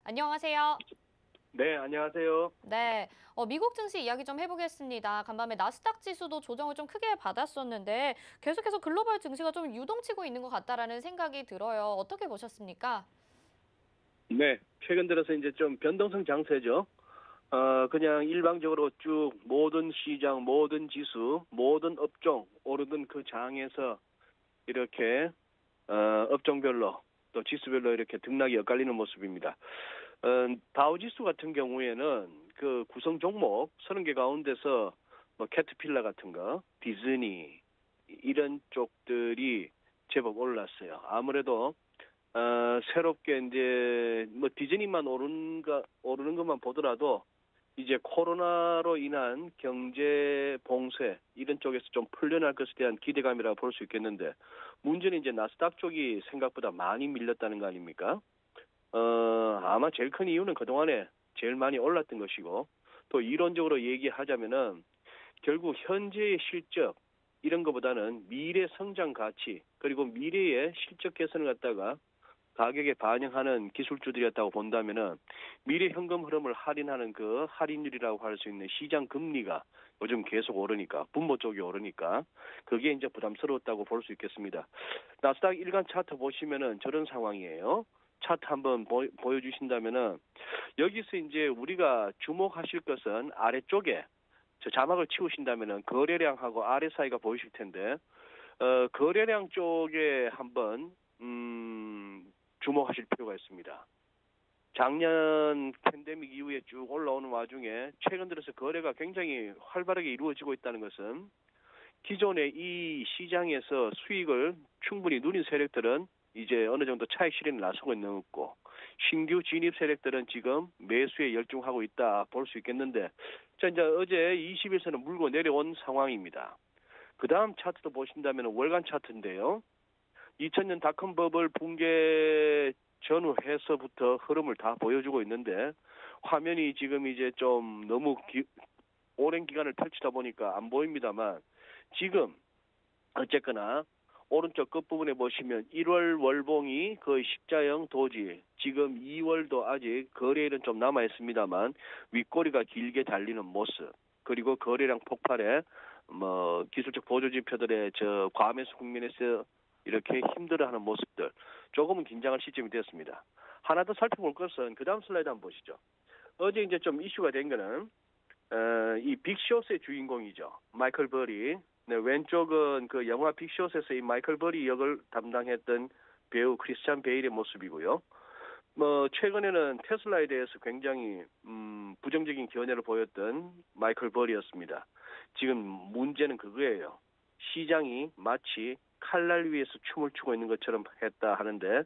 안녕하세요. 네, 안녕하세요. 네, 미국 증시 이야기 좀 해보겠습니다. 간밤에 나스닥 지수도 조정을 좀 크게 받았었는데 계속해서 글로벌 증시가 좀 유동치고 있는 것 같다라는 생각이 들어요. 어떻게 보셨습니까? 네, 최근 들어서 이제 좀 변동성 장세죠. 그냥 일방적으로 쭉 모든 시장, 모든 지수, 모든 업종 오르던 그 장에서 이렇게 업종별로 또 지수별로 이렇게 등락이 엇갈리는 모습입니다. 다우지수 같은 경우에는 그 구성 종목 30개 가운데서 뭐 캐트필러 같은 거, 디즈니 이런 쪽들이 제법 올랐어요. 아무래도 새롭게 이제 뭐 디즈니만 오르는 것만 보더라도 이제 코로나로 인한 경제 봉쇄 이런 쪽에서 좀 풀려날 것에 대한 기대감이라고 볼 수 있겠는데 문제는 이제 나스닥 쪽이 생각보다 많이 밀렸다는 거 아닙니까? 아마 제일 큰 이유는 그동안에 제일 많이 올랐던 것이고 또 이론적으로 얘기하자면은 결국 현재의 실적 이런 것보다는 미래 성장 가치 그리고 미래의 실적 개선을 갖다가 가격에 반영하는 기술주들이었다고 본다면은 미래 현금 흐름을 할인하는 그 할인율이라고 할 수 있는 시장 금리가 요즘 계속 오르니까 분모 쪽이 오르니까 그게 이제 부담스러웠다고 볼 수 있겠습니다. 나스닥 일간 차트 보시면은 저런 상황이에요. 차트 한번 보여주신다면은 여기서 이제 우리가 주목하실 것은 아래쪽에 저 자막을 치우신다면은 거래량하고 아래 사이가 보이실 텐데 거래량 쪽에 한번 주목하실 필요가 있습니다. 작년 팬데믹 이후에 쭉 올라오는 와중에 최근 들어서 거래가 굉장히 활발하게 이루어지고 있다는 것은 기존의 이 시장에서 수익을 충분히 누린 세력들은 이제 어느 정도 차익 실현에 나서고 있는 거고 신규 진입 세력들은 지금 매수에 열중하고 있다 볼 수 있겠는데 자 이제 어제 20일선은 물고 내려온 상황입니다. 그 다음 차트도 보신다면 월간 차트인데요. 2000년 닷컴 버블 붕괴 전후해서부터 흐름을 다 보여주고 있는데 화면이 지금 이제 좀 너무 오랜 기간을 펼치다 보니까 안 보입니다만 지금 어쨌거나 오른쪽 끝부분에 보시면 1월 월봉이 거의 십자형 도지 지금 2월도 아직 거래일은 좀 남아 있습니다만 윗꼬리가 길게 달리는 모습 그리고 거래량 폭발에 뭐 기술적 보조 지표들의 저 과매수 국면에서 이렇게 힘들어하는 모습들 조금은 긴장할 시점이 되었습니다. 하나 더 살펴볼 것은 그 다음 슬라이드 한번 보시죠. 어제 이제 좀 이슈가 된 거는 이 빅숏의 주인공이죠. 마이클 버리. 네, 왼쪽은 그 영화 빅숏에서 이 마이클 버리 역을 담당했던 배우 크리스찬 베일의 모습이고요. 뭐 최근에는 테슬라에 대해서 굉장히 부정적인 견해를 보였던 마이클 버리였습니다. 지금 문제는 그거예요. 시장이 마치 칼날 위에서 춤을 추고 있는 것처럼 했다 하는데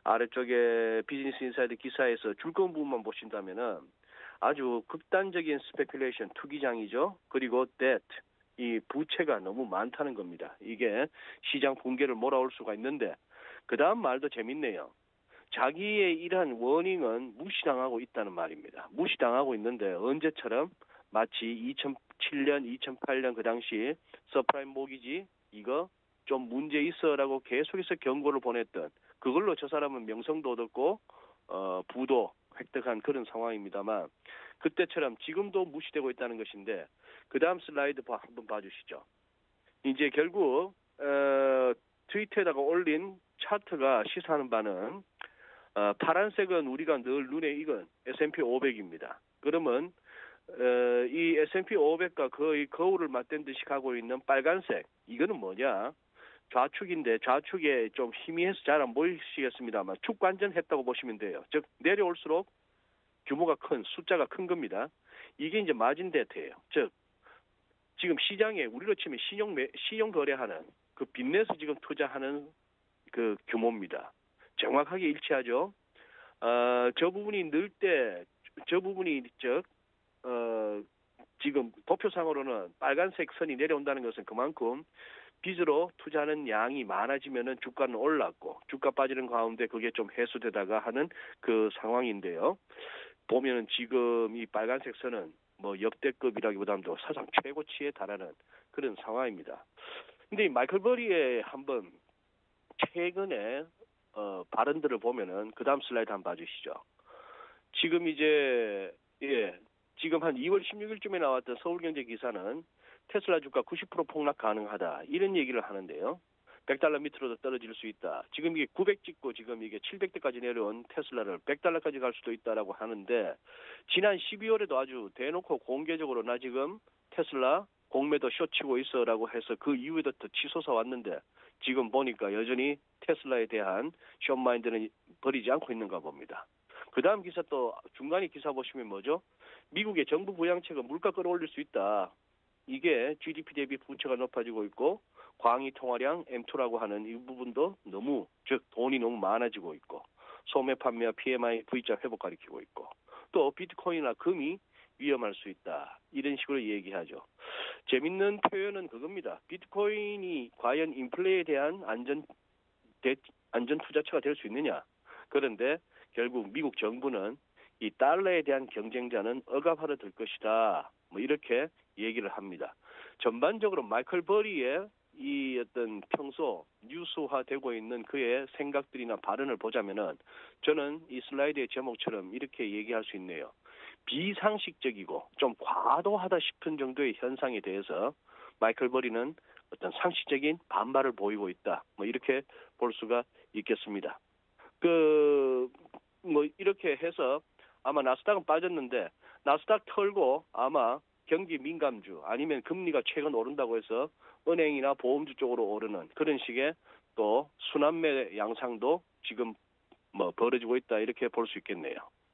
아래쪽에 비즈니스 인사이드 기사에서 줄거운 부분만 보신다면은 아주 극단적인 스페큘레이션 투기장이죠. 그리고 debt 이 부채가 너무 많다는 겁니다. 이게 시장 붕괴를 몰아올 수가 있는데 그 다음 말도 재밌네요. 자기의 이러한 워닝은 무시당하고 있다는 말입니다. 무시당하고 있는데 언제처럼 마치 2007년, 2008년 그 당시 서프라임 모기지 이거 좀 문제 있어라고 계속해서 경고를 보냈던 그걸로 저 사람은 명성도 얻었고 부도 획득한 그런 상황입니다만 그때처럼 지금도 무시되고 있다는 것인데 그 다음 슬라이드 한번 봐주시죠. 이제 결국 트위터에다가 올린 차트가 시사하는 바는 파란색은 우리가 늘 눈에 익은 S&P 500입니다. 그러면 이 S&P 500과 거의 거울을 맞댄 듯이 가고 있는 빨간색 이거는 뭐냐? 좌축인데 좌축에 좀 희미해서 잘 안 보이시겠습니다만 축관전했다고 보시면 돼요. 즉 내려올수록 규모가 큰 숫자가 큰 겁니다. 이게 이제 마진 데이터예요. 즉 지금 시장에 우리로 치면 신용 거래하는 그 빚내서 지금 투자하는 그 규모입니다. 정확하게 일치하죠. 저 부분이 늘 때 저 부분이 지금 도표상으로는 빨간색 선이 내려온다는 것은 그만큼 빚으로 투자하는 양이 많아지면은 주가는 올랐고 주가 빠지는 가운데 그게 좀 해소되다가 하는 그 상황인데요. 보면은 지금 이 빨간색 선은 뭐 역대급이라기보다도 사상 최고치에 달하는 그런 상황입니다. 근데 이 마이클 버리의 한번 최근에 발언들을 보면은 그 다음 슬라이드 한번 봐주시죠. 지금 이제 지금 한 2월 16일쯤에 나왔던 서울경제 기사는 테슬라 주가 90% 폭락 가능하다 이런 얘기를 하는데요. 100달러 밑으로도 떨어질 수 있다. 지금 이게 900 찍고 지금 이게 700대까지 내려온 테슬라를 100달러까지 갈 수도 있다라고 하는데 지난 12월에도 아주 대놓고 공개적으로 나 지금 테슬라 공매도 쇼치고 있어라고 해서 그 이후에도 더 치솟아 왔는데 지금 보니까 여전히 테슬라에 대한 숏마인드는 버리지 않고 있는가 봅니다. 그 다음 기사 또 중간에 기사 보시면 뭐죠? 미국의 정부 부양책은 물가 끌어올릴 수 있다. 이게 GDP 대비 부채가 높아지고 있고 광의 통화량 M2라고 하는 이 부분도 너무 즉 돈이 너무 많아지고 있고 소매 판매와 PMI V자 회복 가리키고 있고 또 비트코인이나 금이 위험할 수 있다. 이런 식으로 얘기하죠. 재밌는 표현은 그겁니다. 비트코인이 과연 인플레에 대한 안전 투자처가 될 수 있느냐. 그런데 결국 미국 정부는 이 달러에 대한 경쟁자는 억압하러 들 것이다. 뭐 이렇게 얘기를 합니다. 전반적으로 마이클 버리의 이 어떤 평소 뉴스화되고 있는 그의 생각들이나 발언을 보자면은 저는 이 슬라이드의 제목처럼 이렇게 얘기할 수 있네요. 비상식적이고 좀 과도하다 싶은 정도의 현상에 대해서 마이클 버리는 어떤 상식적인 반발을 보이고 있다. 뭐 이렇게 볼 수가 있겠습니다. 뭐 이렇게 해서 아마 나스닥은 빠졌는데 나스닥 털고 아마 경기 민감주 아니면 금리가 최근 오른다고 해서 은행이나 보험주 쪽으로 오르는 그런 식의 또 순환매 양상도 지금 뭐 벌어지고 있다 이렇게 볼 수 있겠네요.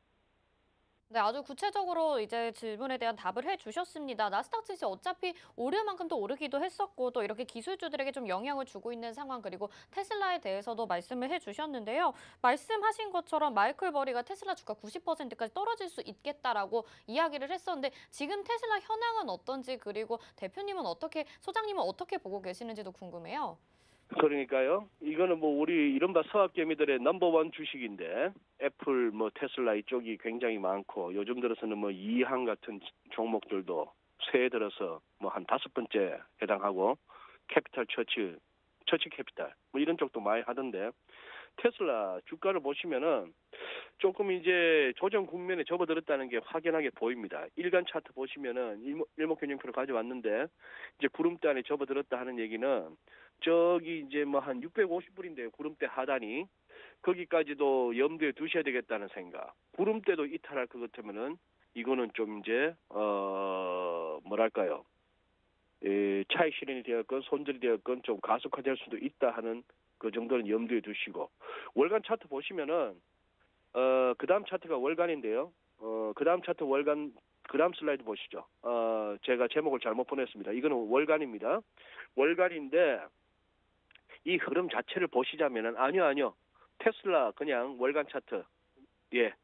네, 아주 구체적으로 이제 질문에 대한 답을 해주셨습니다. 나스닥 지수 어차피 오를 만큼 또 오르기도 했었고 또 이렇게 기술주들에게 좀 영향을 주고 있는 상황 그리고 테슬라에 대해서도 말씀을 해주셨는데요. 말씀하신 것처럼 마이클 버리가 테슬라 주가 90%까지 떨어질 수 있겠다라고 이야기를 했었는데 지금 테슬라 현황은 어떤지 그리고 대표님은 소장님은 어떻게 보고 계시는지도 궁금해요. 그러니까요. 이거는 뭐 우리 이른바 서학개미들의 넘버원 주식인데 애플, 뭐 테슬라 이쪽이 굉장히 많고 요즘 들어서는 뭐 이항 같은 종목들도 새해 들어서 뭐 한 5번째 해당하고 캐피탈 처치 캐피탈 뭐 이런 쪽도 많이 하던데 테슬라 주가를 보시면은 조금 이제 조정 국면에 접어들었다는 게 확연하게 보입니다. 일간 차트 보시면은 일목균형표를 가져왔는데 이제 구름대 안에 접어들었다 하는 얘기는 저기 이제 뭐 한 650불인데요. 구름대 하단이 거기까지도 염두에 두셔야 되겠다는 생각. 구름대도 이탈할 것 같으면은 이거는 좀 이제 뭐랄까요? 차익 실현이 되었건 손절이 되었건 좀 가속화될 수도 있다 하는 그 정도는 염두에 두시고 월간 차트 보시면은 그다음 차트가 월간인데요. 그다음 차트 월간 그다음 슬라이드 보시죠. 제가 제목을 잘못 보냈습니다. 이거는 월간입니다. 월간인데 이 흐름 자체를 보시자면은 아니요. 테슬라 그냥 월간 차트. 예.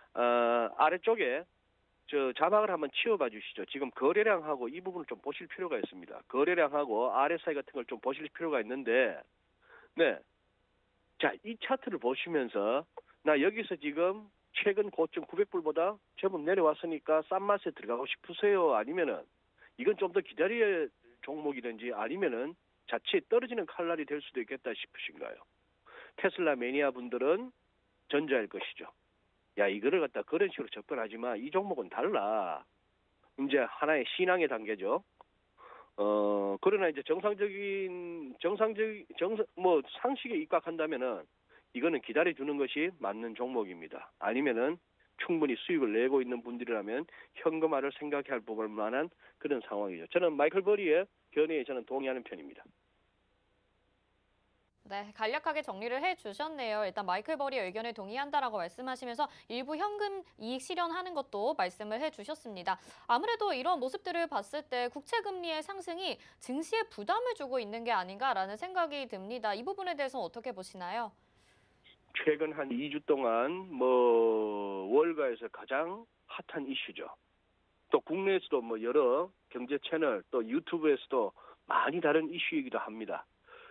아래쪽에 저 자막을 한번 치워봐 주시죠. 지금 거래량하고 이 부분을 좀 보실 필요가 있습니다. 거래량하고 RSI 같은 걸 좀 보실 필요가 있는데 네. 자, 이 차트를 보시면서 나 여기서 지금 최근 고점 900불보다 제법 내려왔으니까 싼 맛에 들어가고 싶으세요? 아니면은 이건 좀 더 기다려야 종목이든지 아니면은 자칫 떨어지는 칼날이 될 수도 있겠다 싶으신가요? 테슬라 매니아 분들은 전자일 것이죠. 야, 이거를 갖다 그런 식으로 접근하지 마. 이 종목은 달라. 이제 하나의 신앙의 단계죠. 그러나 이제 뭐 상식에 입각한다면은 이거는 기다려주는 것이 맞는 종목입니다. 아니면은 충분히 수익을 내고 있는 분들이라면 현금화를 생각해 볼 만한 그런 상황이죠. 저는 마이클 버리의 견해에 저는 동의하는 편입니다. 네, 간략하게 정리를 해주셨네요. 일단 마이클 버리의 의견에 동의한다라고 말씀하시면서 일부 현금 이익 실현하는 것도 말씀을 해주셨습니다. 아무래도 이런 모습들을 봤을 때 국채 금리의 상승이 증시에 부담을 주고 있는 게 아닌가라는 생각이 듭니다. 이 부분에 대해서 어떻게 보시나요? 최근 한 2주 동안 뭐 월가에서 가장 핫한 이슈죠. 또 국내에서도 뭐 여러 경제 채널 또 유튜브에서도 많이 다른 이슈이기도 합니다.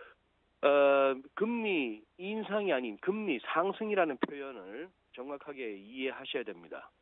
금리 인상이 아닌 금리 상승이라는 표현을 정확하게 이해하셔야 됩니다.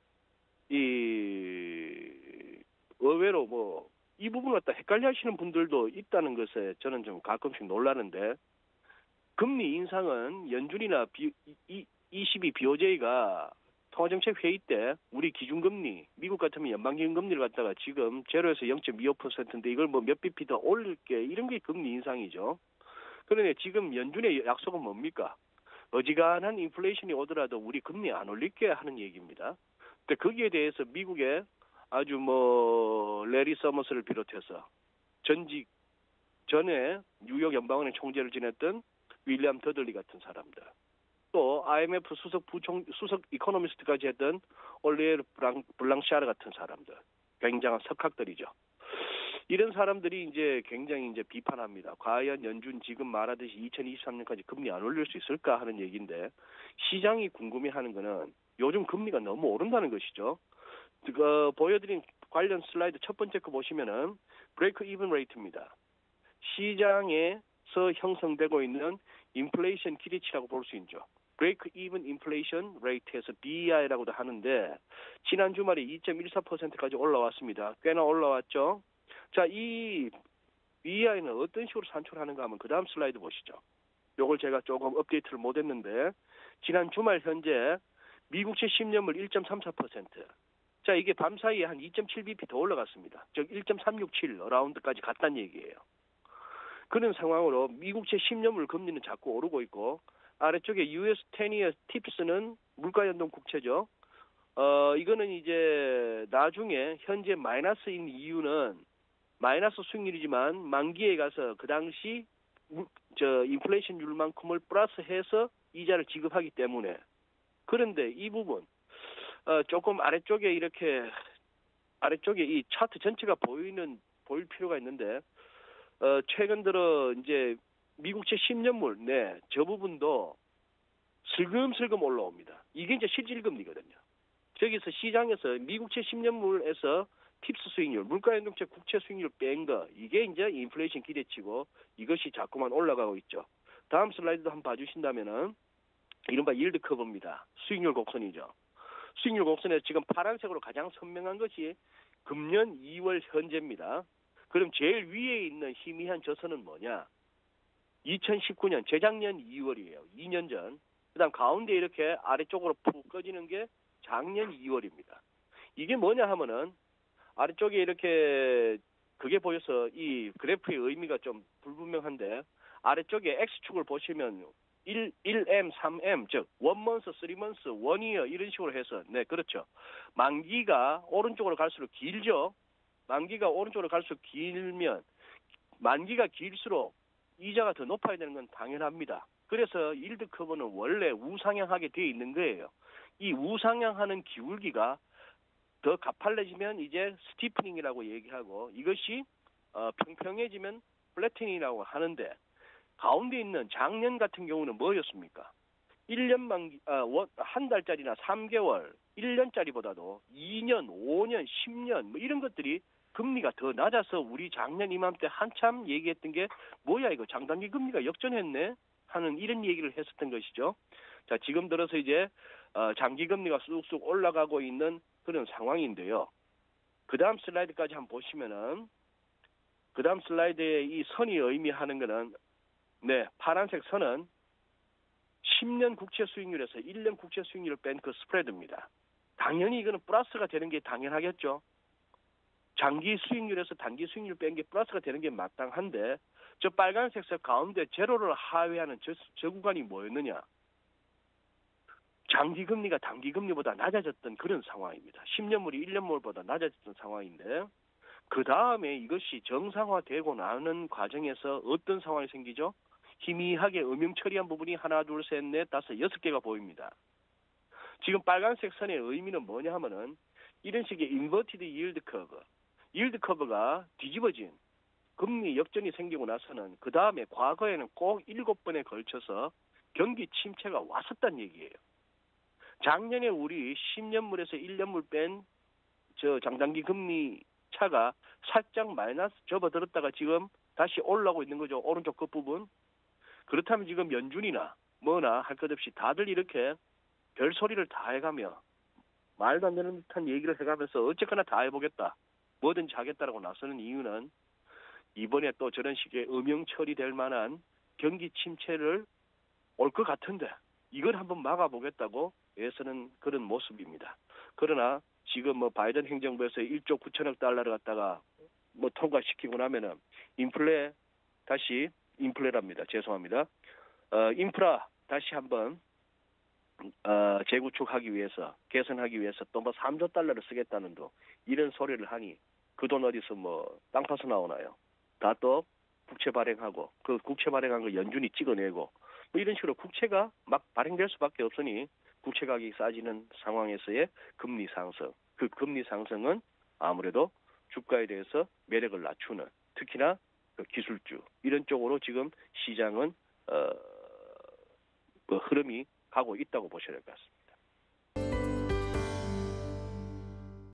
의외로 뭐 이 부분을 갖다 헷갈려 하시는 분들도 있다는 것에 저는 좀 가끔씩 놀라는데 금리 인상은 연준이나 ECB BOJ가 통화정책 회의 때 우리 기준금리, 미국 같으면 연방기준금리를 갖다가 지금 제로에서 0.25%인데 이걸 뭐 몇 bp 더 올릴게 이런 게 금리 인상이죠. 그런데 지금 연준의 약속은 뭡니까? 어지간한 인플레이션이 오더라도 우리 금리 안 올릴게 하는 얘기입니다. 근데 거기에 대해서 미국의 아주 뭐 레리 서머스를 비롯해서 전직 전에 뉴욕 연방은행 총재를 지냈던 윌리엄 더들리 같은 사람들, 또 IMF 수석 이코노미스트까지 했던 올리에르 블랑샤르 같은 사람들, 굉장한 석학들이죠. 이런 사람들이 이제 굉장히 이제 비판합니다. 과연 연준 지금 말하듯이 2023년까지 금리 안 올릴 수 있을까 하는 얘기인데, 시장이 궁금해하는 거는 요즘 금리가 너무 오른다는 것이죠. 그 보여드린 관련 슬라이드 첫 번째 거 보시면은 브레이크 이븐 레이트입니다. 시장에서 형성되고 있는 인플레이션 기대치라고 볼 수 있죠. 브레이크 이븐 인플레이션 레이트에서 BEI라고도 하는데 지난 주말에 2.14%까지 올라왔습니다. 꽤나 올라왔죠. 자, 이 BEI는 어떤 식으로 산출하는가 하면 그 다음 슬라이드 보시죠. 요걸 제가 조금 업데이트를 못했는데 지난 주말 현재 미국채 10년물 1.34%. 자, 이게 밤 사이에 한 2.7bp 더 올라갔습니다. 즉 1.367 어라운드까지 갔다는 얘기예요. 그런 상황으로 미국채 10년물 금리는 자꾸 오르고 있고 아래쪽에 US 10year 팁스는 물가연동 국채죠. 이거는 이제 나중에 현재 마이너스인 이유는 마이너스 수익률이지만 만기에 가서 그 당시 인플레이션율만큼을 플러스해서 이자를 지급하기 때문에. 그런데 이 부분 조금 아래쪽에 이 차트 전체가 보일 필요가 있는데 최근 들어 이제 미국채 10년물 저 부분도 슬금슬금 올라옵니다. 이게 이제 실질금리거든요. 저기서 시장에서 미국채 10년물에서 팁스 수익률, 물가연동채 국채 수익률 뺀 거, 이게 이제 인플레이션 기대치고 이것이 자꾸만 올라가고 있죠. 다음 슬라이드도 한번 봐주신다면은 이른바 일드 커브입니다. 수익률 곡선이죠. 수익률 곡선에서 지금 파란색으로 가장 선명한 것이 금년 2월 현재입니다. 그럼 제일 위에 있는 희미한 저선은 뭐냐? 2019년 재작년 2월이에요. 2년 전. 그다음 가운데 이렇게 아래쪽으로 푹 꺼지는 게 작년 2월입니다. 이게 뭐냐 하면은 아래쪽에 이렇게 그게 보여서 이 그래프의 의미가 좀 불분명한데 아래쪽에 X축을 보시면 1M, 3M, 즉 1month, 3month, 1year 이런 식으로 해서 그렇죠. 만기가 오른쪽으로 갈수록 길죠. 만기가 오른쪽으로 갈수록 길면 만기가 길수록 이자가 더 높아야 되는 건 당연합니다. 그래서 일드 커브는 원래 우상향하게 되어 있는 거예요. 이 우상향하는 기울기가 더 가팔려지면 이제 스티프닝이라고 얘기하고 이것이 평평해지면 플래팅이라고 하는데 가운데 있는 작년 같은 경우는 뭐였습니까? 1년 만기 한 달짜리나 3개월, 1년짜리보다도 2년, 5년, 10년 뭐 이런 것들이 금리가 더 낮아서 우리 작년 이맘때 한참 얘기했던 게 뭐야 이거 장단기 금리가 역전했네 하는 이런 얘기를 했었던 것이죠. 자, 지금 들어서 이제 장기 금리가 쑥쑥 올라가고 있는 그런 상황인데요. 그 다음 슬라이드까지 한번 보시면은 그 다음 슬라이드에 이 선이 의미하는 거는 파란색 선은 10년 국채 수익률에서 1년 국채 수익률을 뺀 그 스프레드입니다. 당연히 이거는 플러스가 되는 게 당연하겠죠. 장기 수익률에서 단기 수익률 뺀 게 플러스가 되는 게 마땅한데 저 빨간색 선 가운데 제로를 하회하는 저 구간이 뭐였느냐. 장기 금리가 단기 금리보다 낮아졌던 그런 상황입니다. 10년물이 1년물보다 낮아졌던 상황인데 그 다음에 이것이 정상화되고 나는 과정에서 어떤 상황이 생기죠? 희미하게 음영 처리한 부분이 하나, 둘, 셋, 넷, 다섯, 6개가 보입니다. 지금 빨간색 선의 의미는 뭐냐 하면은 이런 식의 인버티드 yield 커브, yield 커브가 뒤집어진 금리 역전이 생기고 나서는 그 다음에 과거에는 꼭 7번에 걸쳐서 경기 침체가 왔었단 얘기예요. 작년에 우리 10년물에서 1년물 뺀 저 장단기 금리 차가 살짝 마이너스 접어들었다가 지금 다시 올라오고 있는 거죠. 오른쪽 끝부분. 그렇다면 지금 연준이나 뭐나 할 것 없이 다들 이렇게 별소리를 다 해가며 말도 안 되는 듯한 얘기를 해가면서 어쨌거나 다 해보겠다. 뭐든지 하겠다라고 나서는 이유는 이번에 또 저런 식의 음영 처리될 만한 경기 침체를 올 것 같은데 이걸 한번 막아보겠다고 대해서는 그런 모습입니다. 그러나 지금 뭐 바이든 행정부에서 1조 9천억 달러를 갖다가 뭐 통과시키고 나면은 다시 인플레랍니다. 죄송합니다. 인프라 다시 한번 재구축하기 위해서 개선하기 위해서 또 뭐 3조 달러를 쓰겠다는 도 이런 소리를 하니 그 돈 어디서 뭐 땅 파서 나오나요? 다 또 국채 발행하고 그 국채 발행한 거 연준이 찍어내고 뭐 이런 식으로 국채가 막 발행될 수밖에 없으니 국채 가격이 싸지는 상황에서의 금리 상승. 그 금리 상승은 아무래도 주가에 대해서 매력을 낮추는 특히나 그 기술주 이런 쪽으로 지금 시장은 그 흐름이 가고 있다고 보셔야 될 것 같습니다.